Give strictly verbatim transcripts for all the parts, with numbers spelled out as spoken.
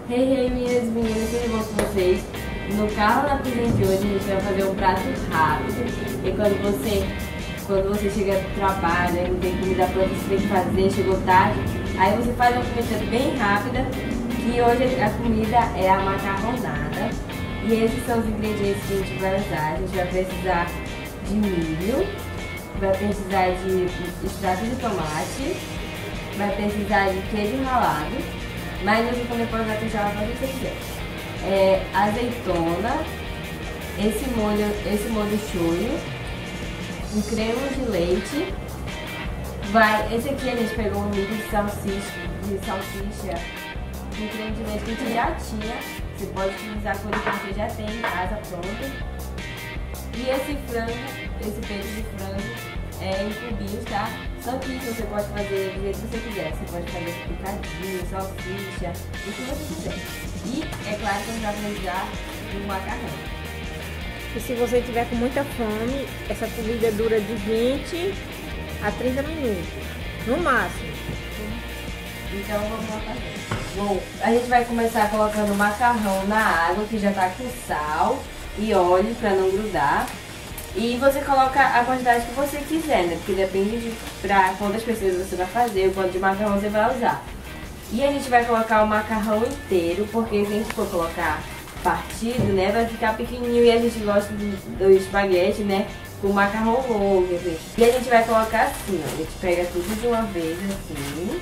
Hey, hey, minhas meninas, tudo bom com vocês? No Carro na Cozinha de hoje a gente vai fazer um prato rápido. E quando você, quando você chega do trabalho, não tem comida pronta, você tem que fazer, chegou tarde, aí você faz uma comida bem rápida, que hoje a comida é a macarronada. E esses são os ingredientes que a gente vai usar. A gente vai precisar de milho, vai precisar de extrato de tomate, vai precisar de queijo ralado, mas você também pode usar queijo ralado se você quiser. É, azeitona, esse molho, esse molho shoyu, um creme de leite, vai, esse aqui a gente pegou um milho de salsicha, de salsicha, um creme de leite que a gente já tinha, você pode utilizar coisa que você já tem em casa pronta. E esse frango, esse peito de frango é em cubinhos, tá? Só que isso você pode fazer do jeito que você quiser. Você pode fazer picadinho, salsicha, o que você quiser. E é claro que a gente vai precisar do macarrão. E se você tiver com muita fome, essa comida dura de vinte a trinta minutos, no máximo. Então vamos lá fazer. Bom, a gente vai começar colocando o macarrão na água, que já tá com sal e óleo para não grudar. E você coloca a quantidade que você quiser, né? Porque depende de pra quantas pessoas você vai fazer, o quanto de macarrão você vai usar. E a gente vai colocar o macarrão inteiro, porque se a gente for colocar partido, né, vai ficar pequenininho e a gente gosta do, do espaguete, né, com macarrão longo, assim. E a gente vai colocar assim, ó, a gente pega tudo de uma vez, assim.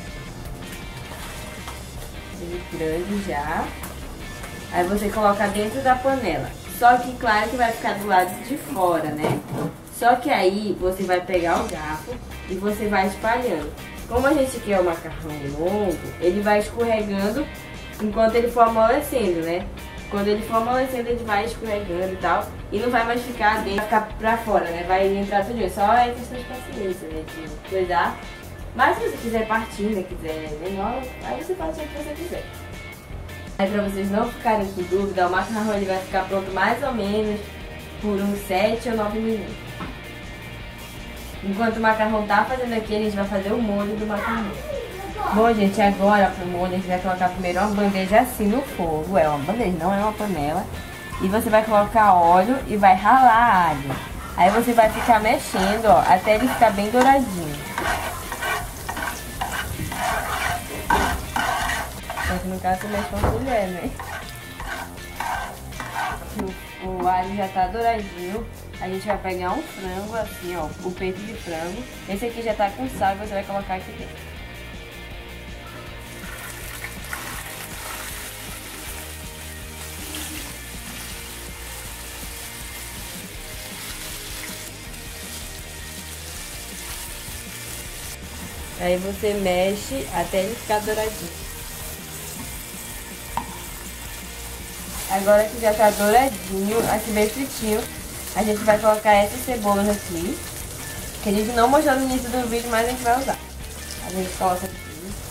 Grande já. Aí você coloca dentro da panela. Só que claro que vai ficar do lado de fora, né? Só que aí você vai pegar o garfo e você vai espalhando. Como a gente quer o macarrão longo, ele vai escorregando enquanto ele for amolecendo, né? Quando ele for amolecendo, ele vai escorregando e tal. E não vai mais ficar dentro, vai ficar pra fora, né? Vai entrar tudo isso. Só é questão de paciência, né? De cuidar. Mas se você quiser partir, né? Quiser menor, aí você faz o que você quiser. Aí pra vocês não ficarem com dúvida, o macarrão ele vai ficar pronto mais ou menos por uns sete ou nove minutos. Enquanto o macarrão tá fazendo aqui, a gente vai fazer o molho do macarrão. Bom, gente, agora pro molho a gente vai colocar primeiro uma bandeja assim no fogo. É uma bandeja, não é uma panela. E você vai colocar óleo e vai ralar alho. Aí você vai ficar mexendo, ó, até ele ficar bem douradinho. Só que no caso você mexe com a colher, né? O, o alho já tá douradinho. A gente vai pegar um frango assim, ó, o peito de frango. Esse aqui já tá com sal e você vai colocar aqui dentro. Aí você mexe até ele ficar douradinho. Agora que já tá douradinho, assim bem fritinho, a gente vai colocar essas cebolas aqui, que a gente não mostrou no início do vídeo, mas a gente vai usar. A gente coloca aqui.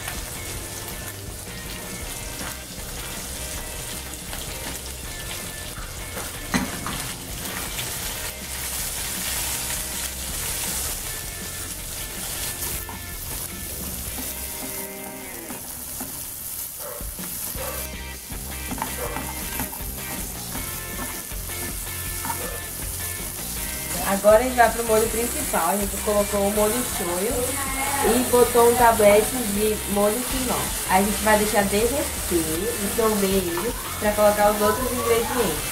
Agora a gente vai pro molho principal. A gente colocou o molho shoyu e botou um tablete de molho quinó. Aí a gente vai deixar derreter, dissolver ele, para colocar os outros ingredientes.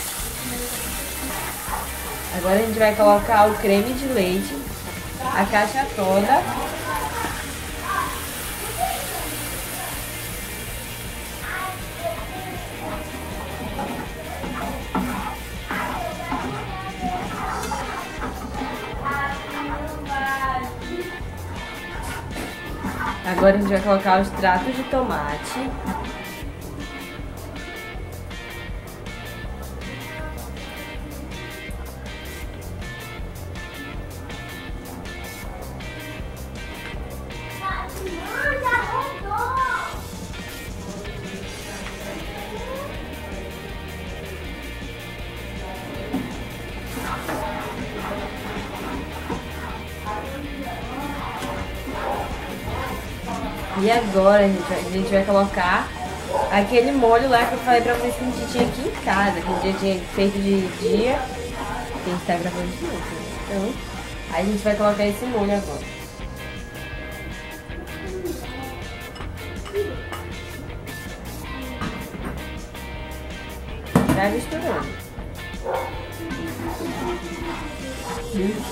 Agora a gente vai colocar o creme de leite, a caixa toda. Agora a gente vai colocar o extrato de tomate. E agora a gente vai, a gente vai colocar Aquele molho lá que eu falei pra vocês que a gente tinha aqui em casa, que a gente já tinha feito de dia. A gente tá gravando de novo, né? Então, aí a gente vai colocar esse molho agora. Vai misturando. Hum.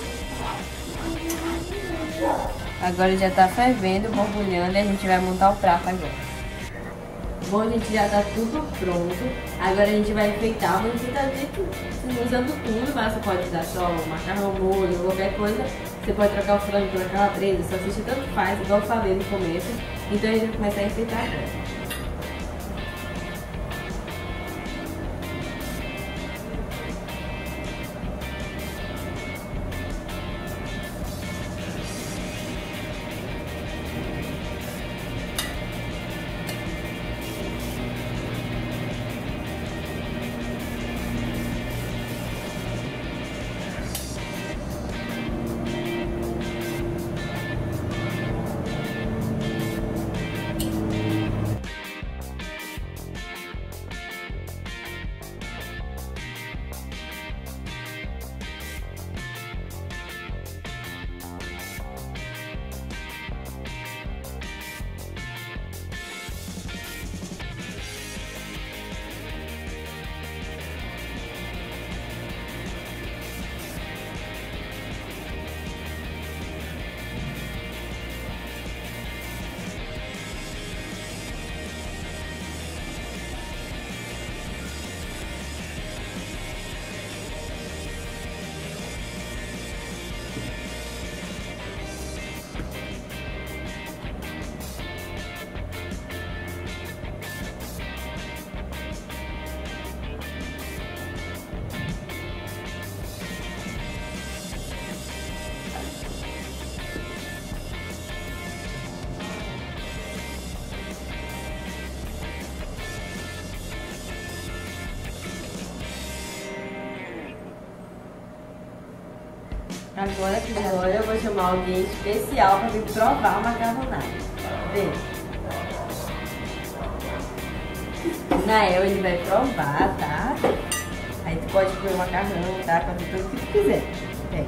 Agora já tá fervendo, borbulhando, e a gente vai montar o prato agora. Bom, gente, já tá tudo pronto. Agora a gente vai enfeitar. Vou enfeitar usando tudo, mas você pode usar só macarrão, molho, qualquer coisa. Você pode trocar o frango por calabresa, salsicha, tanto faz, igual eu falei no começo. Então a gente vai começar a enfeitar agora. Agora, que agora eu vou chamar alguém especial para vir provar o macarronada. Vem. Nael, ele vai provar, tá? Aí tu pode comer o macarrão, tá? Fazer tudo o que tu quiser. Vem.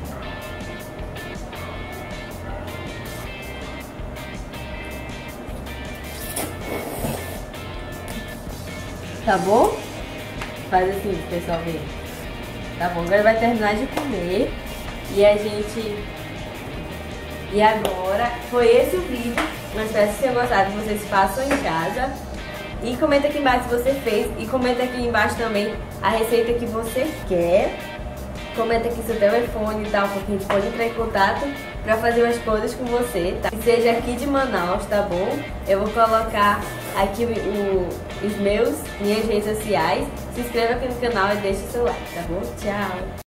Tá bom? Faz assim, pessoal, vem. Tá bom, agora vai terminar de comer. E a gente... E agora, foi esse o vídeo. Mas espero que vocês tenham gostado, que vocês façam em casa. E comenta aqui embaixo se você fez. E comenta aqui embaixo também a receita que você quer. Comenta aqui seu telefone e tal, porque a gente pode entrar em contato pra fazer umas coisas com você, tá? E seja aqui de Manaus, tá bom? Eu vou colocar aqui o, o, os meus, minhas redes sociais. Se inscreva aqui no canal e deixe o seu like, tá bom? Tchau!